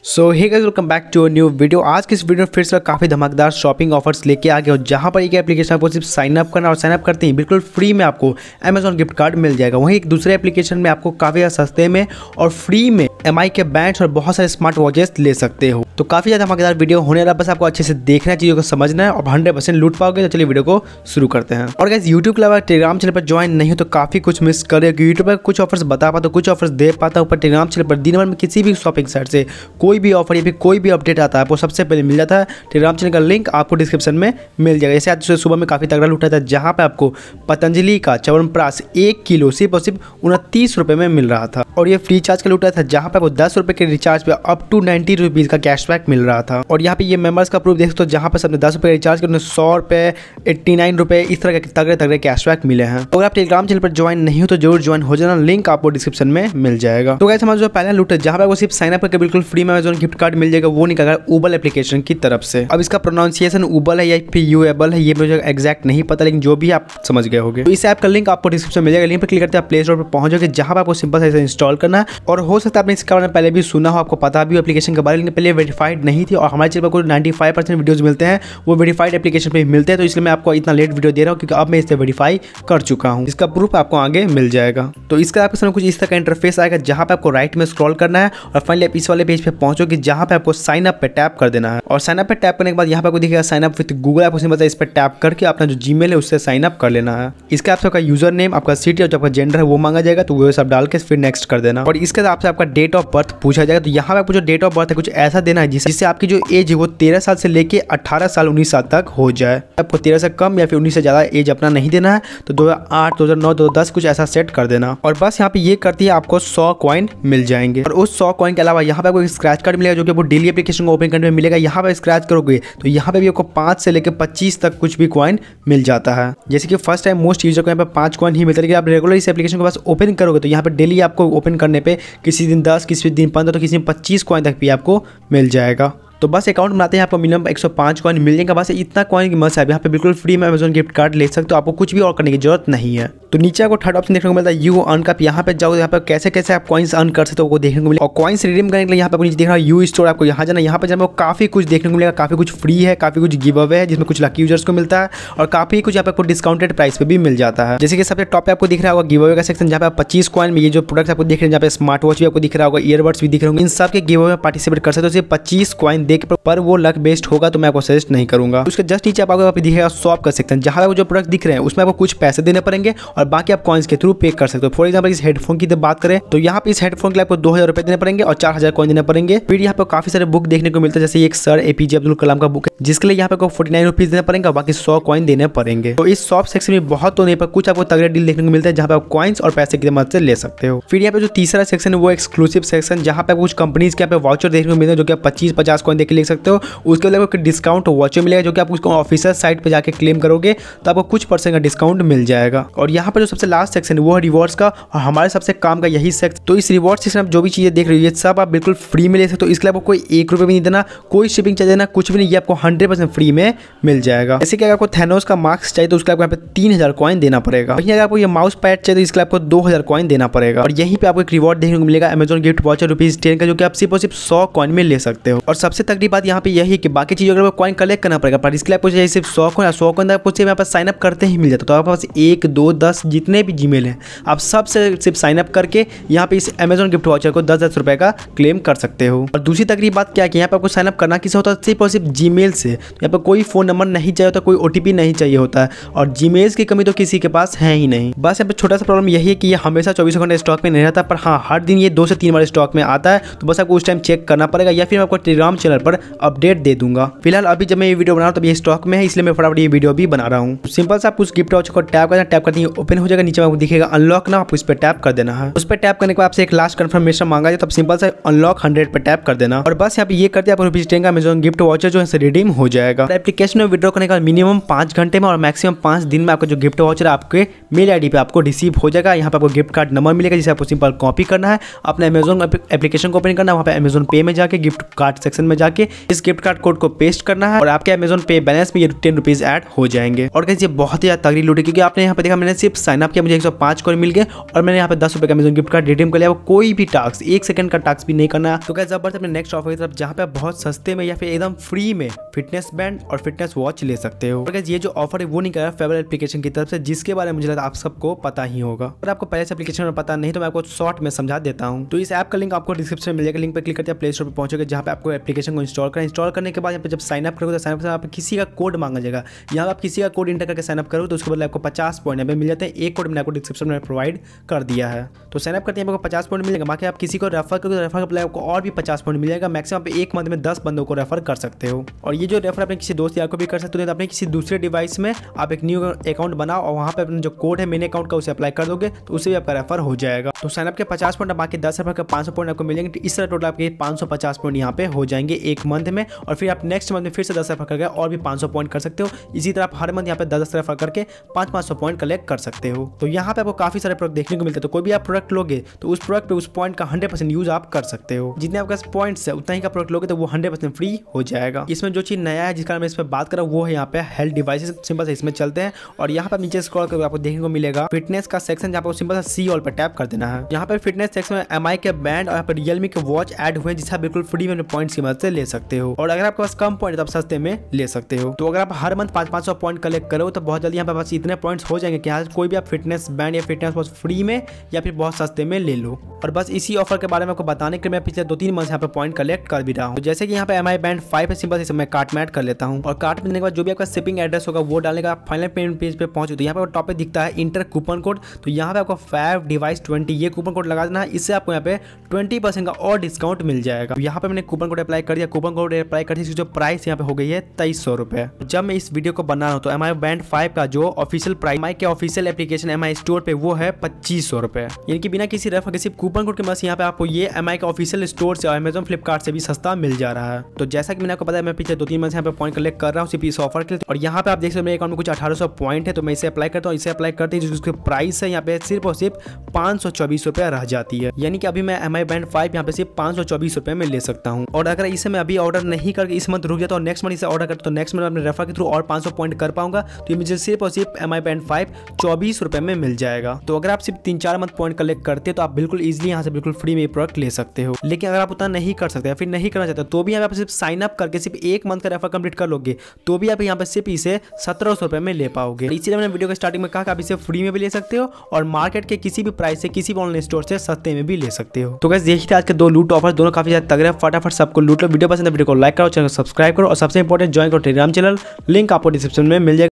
So hey guys, welcome back to new video. आज की इस वीडियो में फिर से काफ़ी धमाकेदार शॉपिंग ऑफर्स लेके आ गए और जहां पर एक एप्लीकेशन आपको सिर्फ साइन अप करना और साइन अप करते ही बिल्कुल फ्री में आपको अमेजॉन गिफ्ट कार्ड मिल जाएगा। वहीं एक दूसरे एप्लीकेशन में आपको काफ़ी सस्ते में और फ्री में एमआई के बैंड्स और बहुत सारे स्मार्ट वॉचेस ले सकते हो। तो काफ़ी ज़्यादा धमाकेदार वीडियो होने वाला, बस आपको अच्छे से देखना है, चीज़ों को समझना है और 100% लूट पाओगे। तो चलिए वीडियो को शुरू करते हैं। और गाइस, यूट्यूब के अलावा टेलीग्राम चैनल पर ज्वाइन नहीं हो तो काफ़ी कुछ मिस कर रहे हो। यूट्यूब पर कुछ ऑफर्स बता पाता हूँ, कुछ ऑफर्स दे पाता हूँ, पर टेलीग्राम चैनल पर दिन भर में किसी भी शॉपिंग साइट से कोई भी ऑफर या फिर कोई भी अपडेट आता है आपको सबसे पहले मिल जाता है। टेलीग्राम चैनल का लिंक आपको डिस्क्रिप्शन में मिल जाएगा। जैसे आज सुबह में काफ़ी तगड़ा लूटा था, जहाँ पे आपको पतंजलि का च्यवनप्राश 1 किलो सिर्फ और सिर्फ 29 रुपये में मिल रहा था। और ये फ्री चार्ज का लूटा था, जहाँ पे आपको 10 रुपये के रिचार्ज पे अप टू 90 रुपीज़ का कैशबैक मिल रहा था। और यहाँ पे ये मेंबर्स का प्रूफ देख सकते हो, जहाँ पे सबने 10 रुपये रिचार्ज किया, 100 रुपये, 89 रुपये, इस तरह के तगड़े तगड़े कैशबैक मिले हैं। तो अगर आप टेलीग्राम चैनल पर ज्वाइन नहीं हो तो जरूर ज्वाइन हो जाना, लिंक आपको डिस्क्रिप्शन में मिल जाएगा। तो गाइस, हमारा जो पहला लूट है, जहाँ पे आपको सिर्फ साइन अप करके बिल्कुल फ्री में अमेजॉन गिफ्ट कार्ड मिल जाएगा, वो निकाला उबल एप्लीकेशन की तरफ से। अब इसका प्रोनाउंसिएशन उबल है या फिर यूएबल है, ये मुझे एग्जैक्ट नहीं पता, लेकिन जो भी आप समझ गए होंगे। तो इस ऐप का लिंक आपको डिस्क्रिप्शन में मिल जाएगा। लिंक पर क्लिक करते हैं, प्ले स्टोर पर पहुंच जाओगे, जहां पर आपको सिंपल से इसे इंस्टॉल करना है। और हो सकता है आपने इसके बारे में पहले भी सुना हो, आपको पता भी हो एप्लीकेशन के बारे में, पहले वेरीफाइड नहीं थी। और हमारे चैनल पर कुछ 95% वीडियोज मिलते हैं वो वेरीफाइड एप्लीकेशन पे मिलते हैं। तो इसलिए मैं आपको इतना लेट वीडियो दे रहा हूँ, क्योंकि अब मैं इसे वेरीफाई कर चुका हूँ। इसका प्रूफ आपको आगे मिल जाएगा। तो इसका आपके सामने कुछ इस तरह का इंटरफेस आएगा, जहाँ पे आपको राइट में स्क्रॉल करना है और फाइनली आप इस वाले पेज पे पहुंचोगे, जहाँ पे आपको साइन अप पे टैप कर देना है। और साइन अप पे टैप करने के बाद यहाँ पे आपको दिखेगा sign up with Google app. उसमें इस पर टैप करके अपना जो जीमेल है उससे साइन अप कर लेना है। इसके आपसे आपका यूजर नेम, आपका सिटी और जो आपका जेंडर है वो मांगा जाएगा, तो वो सब डाल के फिर नेक्स्ट कर देना। और इसके आपसे आपका डेट ऑफ बर्थ पूछा जाएगा। तो यहाँ पे आपको जो डेट ऑफ बर्थ है कुछ ऐसा देना है जिससे आपकी जो एज है वो 13 साल से लेके 18 साल 19 साल तक हो जाए। आपको 13 से कम या फिर 19 से ज़्यादा एज अपना नहीं देना है। तो 2008, 2009, 2010 कुछ ऐसा सेट कर देना। और बस यहाँ पे ये करती है, आपको 100 कॉइन मिल जाएंगे। और उस 100 कॉइन के अलावा यहाँ पे आपको स्क्रैच कार्ड मिलेगा, जो कि आपको डेली एप्लीकेशन को ओपन करने में मिलेगा। यहाँ पे स्क्रैच करोगे तो यहाँ पे भी आपको 5 से लेकर 25 तक कुछ भी कॉइन मिल जाता है। जैसे कि फर्स्ट टाइम मोस्ट यूजर को यहाँ पे 5 कॉइन ही मिलता है, लेकिन आप रेगुलर इस एप्लीकेशन को बस ओपन करोगे तो यहाँ पे डेली आपको ओपन करने पे किसी दिन 10, किसी दिन 15, तो किसी दिन 25 कॉइन तक भी आपको मिल जाएगा। तो बस अकाउंट बनाते हैं, आपको मिनिमम 105 कॉइन मिल जाएगा। बस इतना कॉइन की मस्त है। यहाँ पे बिल्कुल फ्री में अमेजॉन गिफ्ट कार्ड ले सकते हो, आपको कुछ भी और करने की जरूरत नहीं है। तो नीचे आपको थर्ड ऑप्शन देखने को मिलता है यू अर्न का। यहाँ पे जाओ, यहाँ पे कैसे कैसे आप कॉइन्स अर्न कर सकते हो वो देखने को मिलेगा। और कॉइन्स रिडीम करने के लिए यहाँ पे नीचे देख रहा है यू स्टोर, आपको यहाँ जाना। यहाँ पे जब काफी कुछ देखने को मिलेगा, काफी कुछ फ्री है, काफी कुछ गिव अवे है, जिसमें कुछ लकी यूजर्स को मिलता है और काफी कुछ यहाँ पे आपको डिस्काउंटेड प्राइस पे भी मिल जाता है। जैसे कि सबसे टॉप पे आपको दिख रहा होगा गिव अवे का सेक्शन, जहाँ पे आप 25 कॉइन में ये जो प्रोडक्ट्स आपको दिख रहे हैं, जहाँ पे स्मार्ट वॉच भी आपको दिख रहा होगा, ईयरबड्स भी दिख रहे होंगे, इन सब के गिव अवे में पार्टिसिपेट कर सकते हो। सिर्फ 25 कॉइन देख पर वो लक बेस्ट होगा, तो मैं आपको सजेस्ट नहीं करूंगा। उसके जस्ट नीचे आपको दिखेगा शॉप का सेक्शन, जहां पे जो प्रोडक्ट दिख रहे हैं उसमें आपको कुछ पैसे देने पड़ेंगे और बाकी आप कॉइन्स के थ्रू पे कर सकते हो। फॉर एग्जांपल इस हेडफोन की बात करें तो यहाँ पे इस हेडफोन के लिए आपको 2000 रुपए देने पड़ेंगे और 4000 कॉइन देने पड़ेंगे। फिर यहाँ पे काफी सारे बुक देखने को मिलते हैं, जैसे एक सर एपीजे अब्दुल कलाम का बुक है, जिसके लिए यहाँ पे आपको 49 रुपीज देने पड़ेंगे और बाकी 100 कॉइन देने पड़ेंगे। तो इस शॉप सेक्शन में बहुत तो नहीं पर कुछ आपको तगड़े डील देखने को मिलता है, जहाँ पे आप कॉइन्स और पैसे की मदद से ले सकते हो। फिर यहाँ पे जो तीसरा सेक्शन है वो एक्सक्लूसिव सेक्शन, जहाँ पे कुछ कंपनीज के यहाँ पे वाउचर देखने को मिलते हैं, जो कि आप 25-50 कॉइन देख ले सकते हो। उसके लिए आपको डिस्काउंट वाउचर मिलेगा, जो कि आप उसको ऑफिशियल साइट पे जाके क्लेम करोगे तो आपको कुछ % का डिस्काउंट मिल जाएगा। और यहाँ पे जो सबसे लास्ट सेक्शन है वो है रिवॉर्ड्स का, और हमारे सबसे काम का यही सेक्शन। तो इस रिवॉर्ड सेक्शन में जो भी चीजें देख रही हो ये सब आप बिल्कुल फ्री में ले सकते हो। इसके लिए आपको कोई 1 रुपये भी नहीं देना, कोई शिपिंग चार्ज देना, कुछ भी नहीं, ये आपको 100% फ्री में मिल जाएगा। जैसे कि अगर आपको थैनोस का मास्क चाहिए तो उसके लिए आपको यहाँ पे 3000 कॉइन देना पड़ेगा। वहीं अगर आपको ये माउस पैड चाहिए तो इसके लिए आपको 2000 कॉइन देना पड़ेगा। और यहीं पे आपको एक रिवॉर्ड देखने को मिलेगा अमेजॉन गिफ्ट वाउचर ₹10 का, जो कि आप सिर्फ और सिर्फ 100 कॉइन में ले सकते हो। और सबसे तगड़ी बात यहाँ पे यही है कि बाकी चीजों अगर कॉइन कलेक्ट करना पड़ेगा, पर इसके लिए आपको सिर्फ 100 कॉइन आपको सिर्फ यहाँ पर साइन अप करते ही मिल जाता है। तो आपके पास 1, 2, 10 जितने भी जीमेल हैं आप सबसे सिर्फ साइन अप करके यहाँ पे इस अमेजॉन गिफ्ट वाउचर को 10-10 रुपए का क्लेम कर सकते हो। और दूसरी तकरीब बात क्या है कि यहाँ पे आपको साइन अप करना किसे होता है, सिर्फ और सिर्फ जीमेल से। यहाँ पे कोई फोन नंबर नहीं चाहिए होता, कोई ओटीपी नहीं चाहिए होता है, और जीमेल्स की कमी तो किसी के पास है ही नहीं। बस यहाँ पे छोटा सा प्रॉब्लम यही है कि ये हमेशा 24 घंटे स्टॉक में नहीं रहता, पर हाँ हर दिन ये 2 से 3 बार स्टॉक में आता है। तो बस आपको उस टाइम चेक करना पड़ेगा, या फिर मैं आपको टेलीग्राम चैनल पर अपडेट दे दूंगा। फिलहाल अभी जब मैं ये वीडियो बना रहा हूँ तब ये स्टॉक में है, इसलिए मैं फटाफट ये वीडियो भी बना रहा हूँ। सिंपल से आप उस गिफ्ट वाउचर को टैप करना, टैप करते ही ओपन हो जाएगा। नीचे आपको दिखेगा अनलॉक ना, आप उस पर टैप कर देना है। उस पर टैप करने के बाद आपसे एक लास्ट कंफर्मेशन मांगा जाए, तब सिंपल से अनलॉक 100 पे टैप कर देना। और बस यहाँ पे ये करते आपको ₹10 का अमेजॉन गिफ्ट वाउचर जो है रिडीम हो जाएगा। एप्लीकेशन में विड्रॉ करने का मिनिमम 5 घंटे में और मैक्सिमम 5 दिन में आपका जो गिफ्ट वाउचर आपके मेल आईडी पे आपको रिसीव हो जाएगा। यहाँ पे आपको गिफ्ट कार्ड नंबर मिलेगा, जिसे आपको सिंपल कॉपी करना है, अपने अमेजॉन एप्लीकेशन को ओपन करना है, वहाँ पे अमेजॉन पे में जाके गिफ्ट कार्ड सेक्शन में जाके इस गिफ्ट कार्ड कोड को पेस्ट करना है और आपके अमेजन पे बैलेंस में ये 10 रुपीज ऐड हो जाएंगे। और गाइस ये बहुत ही ज्यादा तगड़ी लूट है, क्योंकि आपने यहाँ पे देखा मैंने सिर्फ साइन अप किया, मुझे 105 कॉइन मिल गए और मैंने यहाँ पे 10 रुपए का अमेजन गिफ्ट कार्ड रिडीम कर लिया। कोई भी टास्क 1 सेकंड का टास्क भी नहीं करना। तो गाइस जबरदस्त अपने नेक्स्ट ऑफर की तरफ, जहाँ पे बहुत सस्ते में या फिर एकदम फ्री में फिटनेस बैंड और फिटनेस वॉच ले सकते हो। और गाइस ये जो ऑफर है वो नहीं कर रहा फेवरेट एप्लीकेशन की तरफ से, जिसके बारे में मुझे लगता है आप सबको पता ही होगा। अगर आपको पहले से एप्लीकेशन में पता नहीं तो मैं आपको शॉर्ट में समझा देता हूँ। तो इस ऐप का लिंक आपको डिस्क्रिप्शन में मिलेगा, लिंक पे क्लिक करते हैं प्ले स्टोर पर पहुंचोगे, जहाँ पे आपको एप्लीकेशन को इंस्टॉल करना। इंस्टॉल करने के बाद यहाँ पे जब साइन अप करोगे तो साइन अप आप किसी का कोड मांगा जाएगा। यहाँ आप किसी का कोड इंटर करके साइन अप करोगे तो उसके बदले आपको 50 पॉइंट यहाँ पे मिल जाते हैं। एक कोड मैंने आपको डिस्क्रिप्शन में प्रोवाइड कर दिया है, तो साइन अप करते हैं आपको 50 पॉइंट मिलेगा। बाकी आप किसी को रेफर करोगे तो रेफर के बदले आपको और भी 50 पॉइंट मिलेगा। मैक्सिमम आप एक मंथ में 10 बंदों को रेफर कर सकते हो। और ये जो रेफर अपने किसी दोस्त यार को भी कर सकते हो, तो अपने किसी दूसरे डिवाइस में आप एक न्यू अकाउंट बनाओ और वहाँ पे अपना जो कोड है मेन अकाउंट का उसे अप्लाई कर दोगे तो उससे भी आपका रेफर हो जाएगा। तो साइन अप के 50 पॉइंट बाकी 10 रेफर का 500 पॉइंट आपको मिलेंगे। इस तरह टोटल आपके 550 पॉइंट यहाँ पे हो जाएंगे एक मंथ में। और फिर आप नेक्स्ट मंथ में फिर से 10 रेफर करके और भी 500 पॉइंट कर सकते हो। इसी तरह आप हर मंथ यहाँ पे 10 रेफर करके 500 पॉइंट कलेक्ट कर सकते हो। तो यहाँ पे आपको काफी सारे प्रोडक्ट देखने को मिलते हैं। तो कोई भी आप प्रोडक्ट लोगे तो उस प्रोडक्ट पे उस पॉइंट का 100% यूज आप कर सकते हो। जितने आपके पास पॉइंट्स है उतना ही का प्रोडक्ट लोगे तो वो 100% फ्री हो जाएगा। इसमें जो चीज नया है जिसका मैं इस पर बात कर रहा हूँ वो है यहाँ पे हेल्थ डिवाइसेस। सिंपल से इसमें चलते हैं और यहाँ पे नीचे स्क्रॉल करके आपको देखने को मिलेगा फिटनेस का सेक्शन, जहाँ पे सिंपल सा सी ऑल पर टैप कर देना है। यहाँ पे फिटनेस सेक्शन में एमआई के बैंड और यहाँ पे रियलमी के वॉच ऐड हुए, जिसे आप बिल्कुल फ्री में पॉइंट्स की मदद से ले सकते हो। और अगर आपके पास कम पॉइंट तो आप सस्ते में ले सकते हो। तो अगर आप हर मंथ 500 पॉइंट कलेक्ट करो तो बहुत जल्दी यहाँ पे पास इतने पॉइंट्स हो जाएंगे कि यहाँ कोई भी आप फिटनेस बैंड या फिटनेस वॉच फ्री में या फिर बहुत सस्ते में ले लो। और बस इसी ऑफर के बारे में आपको बताने के लिए मैं पिछले 2-3 मंथ यहाँ पे पॉइंट कलेक्ट कर भी रहा हूँ। तो जैसे कि यहाँ पे एमआई बैंड 5 है, सिंपल से मैं कार्ट में ऐड कर लेता हूँ और कार्ट में देने के बाद जो भी आपका शिपिंग एड्रेस होगा वो डालने का फाइनल पेमेंट पेज पे पहुंचे तो यहाँ पे टॉप पे दिखता है इंटर कूपन कोड। तो यहाँ पे आपको फैब डिवाइस 20 ये कूपन कोड लगा देना है। इससे आपको यहाँ पे 20% का और डिस्काउंट मिल जाएगा। यहाँ पे मैंने कूपन कोड अप्लाई कर दिया। कूपन कोड अप्लाई करते इसकी जो प्राइस यहाँ पे हो गई है 2300 रुपए। जब मैं इस वीडियो को बना रहा हूँ तो एमआई बैंड 5 का जो ऑफिशियल प्राइस एमआई के ऑफिशियल एप्लीकेशन एमआई स्टोर पे वो है 2500 रुपए। यानी कि बिना किसी रेफर सिर्फ कूपन कोड के मदद यहाँ पे आपको ये एमआई के ऑफिशियल स्टोर से और अमेजन फ्लिपकार्ट से भी सस्ता मिल जा रहा है। तो जैसा कि मैंने आपको बताया मैं पिछले 2-3 मंथ यहाँ पे पॉइंट कलेक्ट कर रहा हूँ सिर्फ इस ऑफर के लिए। और यहाँ पे आप देख सकते हो मेरे अकाउंट में कुछ 1800 पॉइंट है, तो मैं इसे अप्लाई करता हूँ। इसे अप्लाई करते ही जिसकी प्राइस है यहाँ पे सिर्फ और सिर्फ 524 रुपए रह जाती है। यानी कि अभी मैं एमआई बैंड 5 यहाँ पे सिर्फ 524 रुपए में ले सकता हूँ। और अगर इसे मैं अभी ऑर्डर नहीं करके इस मंथ रुक जाता हूँ नेक्स्ट मंथ इसे ऑर्डर करता तो नेक्स्ट मंथ अपने रेफर के थ्रू और 500 पॉइंट कर पाऊंगा। तो ये मुझे सिर्फ और सिर्फ एमआई बैंड 5 24 रुपए में मिल जाएगा। तो अगर आप सिर्फ 3-4 मंथ पॉइंट कलेक्ट करते हैं तो आप बिल्कुल इजिली यहाँ से बिल्कुल फ्री में प्रोडक्ट ले सकते हो। लेकिन अगर आप उतना नहीं कर सकते या फिर नहीं करना चाहते तो भी यहाँ पे सिर्फ साइन अप करके सिर्फ एक मंथ का रेफर कंप्लीट कर लोगे तो भी आप यहाँ पे सिर्फ इसे 1700 रुपए में ले पाओगे। इसीलिए मैंने वीडियो के स्टार्टिंग में कहा कि आप इसे फ्री में भी ले सकते हो और मार्केट के किसी भी प्राइस से किसी भी ऑनलाइन स्टोर से सस्ते में भी ले सकते हो। तो गाइस देखिए थे आज के 2 लूट ऑफर, दोनों काफी ज्यादा तगड़े। फटाफट सबको लूट लो। वीडियो पसंद है वीडियो को लाइक करो, चैनल को सब्सक्राइब करो और सबसे इंपॉर्टेंट ज्वाइन करो टेलीग्राम चैनल, लिंक आपको डिस्क्रिप्शन में मिल जाएगा।